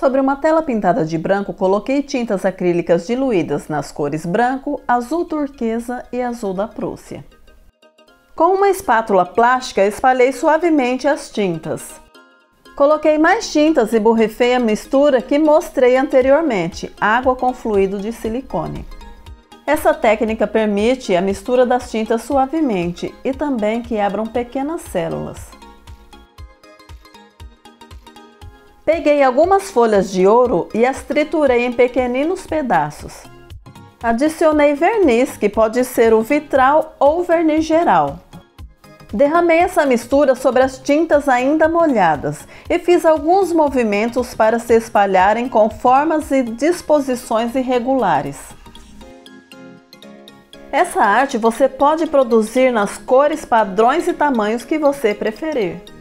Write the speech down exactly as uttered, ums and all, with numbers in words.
Sobre uma tela pintada de branco, coloquei tintas acrílicas diluídas nas cores branco, azul turquesa e azul da Prússia. Com uma espátula plástica, espalhei suavemente as tintas. Coloquei mais tintas e borrifei a mistura que mostrei anteriormente, água com fluido de silicone. Essa técnica permite a mistura das tintas suavemente e também que abram pequenas células. Peguei algumas folhas de ouro e as triturei em pequeninos pedaços. Adicionei verniz, que pode ser o vitral ou verniz geral. Derramei essa mistura sobre as tintas ainda molhadas e fiz alguns movimentos para se espalharem com formas e disposições irregulares. Essa arte você pode produzir nas cores, padrões e tamanhos que você preferir.